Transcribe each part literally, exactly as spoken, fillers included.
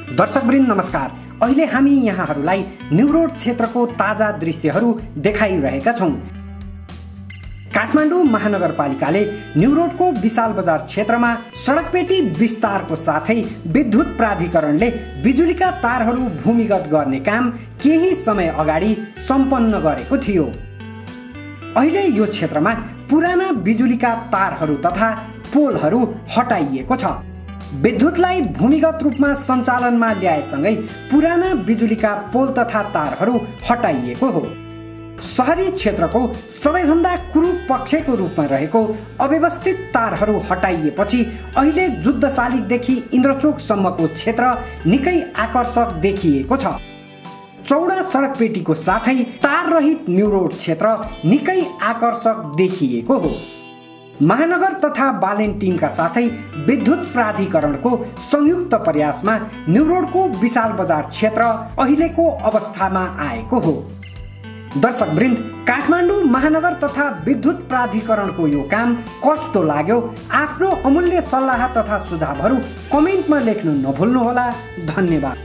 दर्शकवृन्द नमस्कार। अहिले हामी यहाँहरूलाई न्युरोड क्षेत्रको ताजा दृश्यहरू देखाइरहेका छौँ। काठमाडौँ महानगरपालिकाले न्युरोडको विशाल बजार क्षेत्रमा सडकपेटी विस्तारको साथै विद्युत प्राधिकरणले बिजुलीका तारहरू भूमिगत गर्ने काम केही समय अगाडि सम्पन्न गरेको थियो। अहिले यो क्षेत्रमा पुराना बिजुलीका तारहरू तथा पोलहरू हटाइएको छ। विद्युतलाई भूमिगत रूपमा सञ्चालनमा ल्याएसँगै पुराना बिजुलीका पोल तथा तारहरू हटाइएको हो। शहरी क्षेत्रको सबैभन्दा कुरूप पक्षको रूपमा रहेको अव्यवस्थित तारहरू हटाइएपछि अहिले जुद्धशालिगदेखि इन्द्रचोकसम्मको क्षेत्र निकै आकर्षक देखिएको छ। चौडा सडकपेटीको साथै ताररहित न्युरोड क्षेत्र निकै आकर्षक देखिएको हो। महानगर तथा बालेन टिमका साथै विद्युत प्राधिकरणको संयुक्त प्रयासमा न्युरोडको विशाल बजार क्षेत्र अहिलेको अवस्थामा आएको हो। दर्शकवृन्द, काठमाडौँ महानगर तथा विद्युत प्राधिकरणको यो काम कस्तो लाग्यो? आफ्नो अमूल्य सल्लाह तथा सुझावहरू कमेन्टमा लेख्न नभुल्नुहोला। धन्यवाद।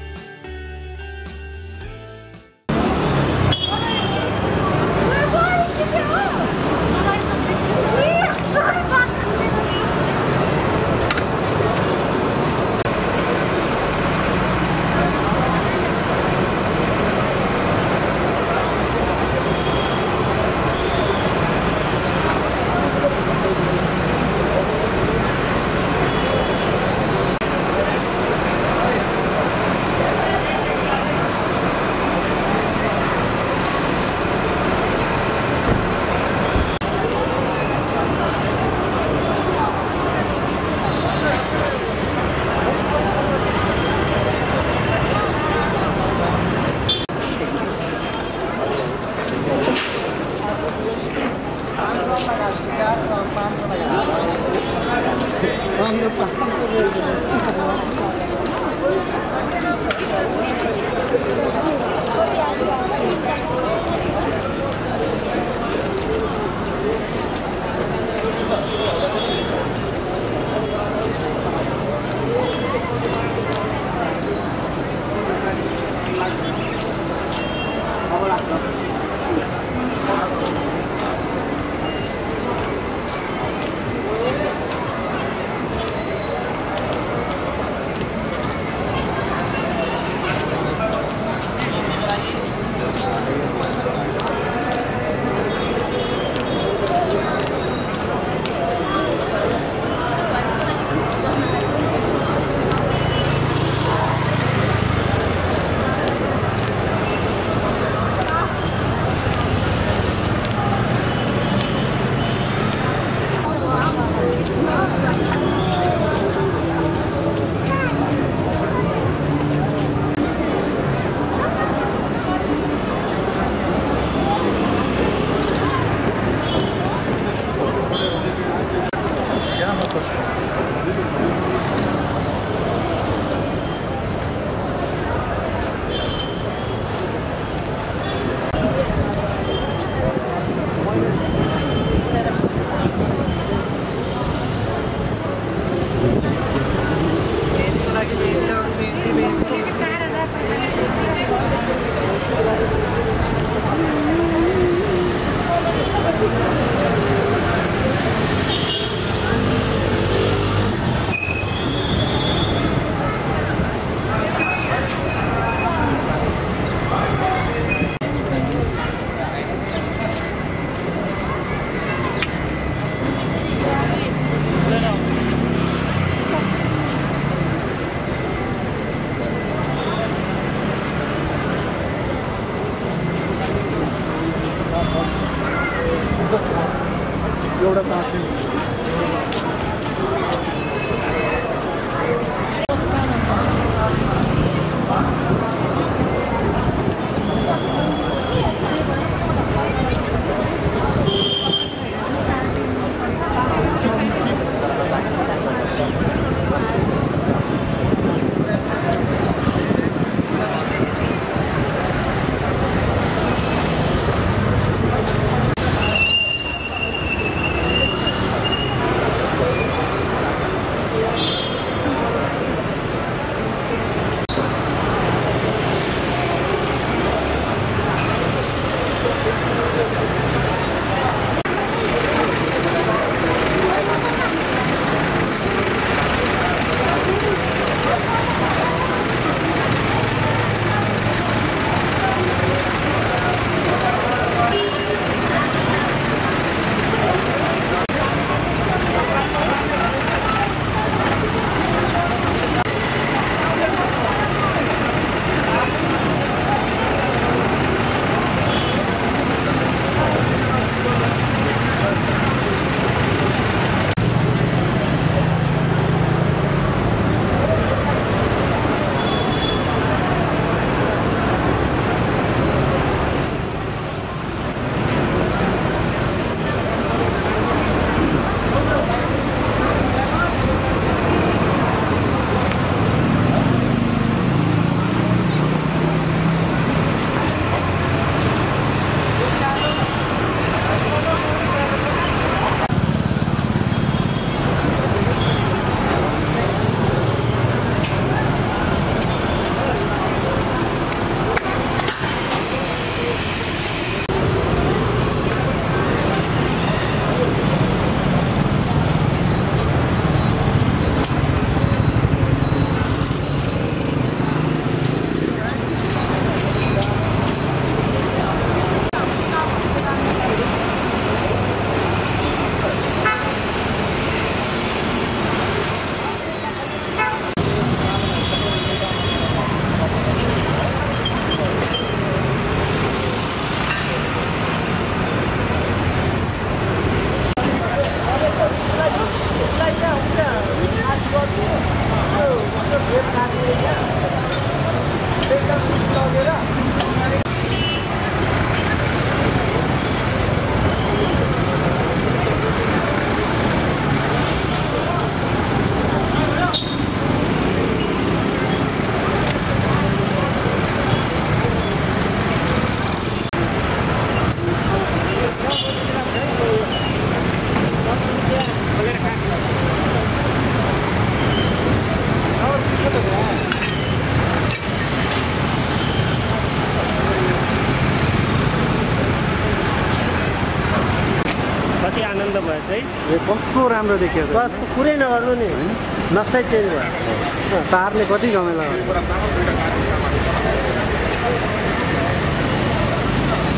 यो कस्तो राम्रो देखियो त। बस कुरै नगर्नु नि, नक्सै चेन्ज भयो। तारले कति झमेला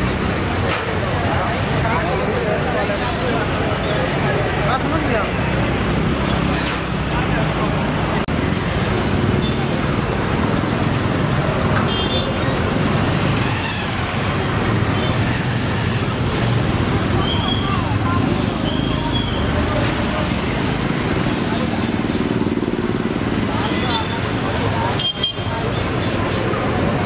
भयो।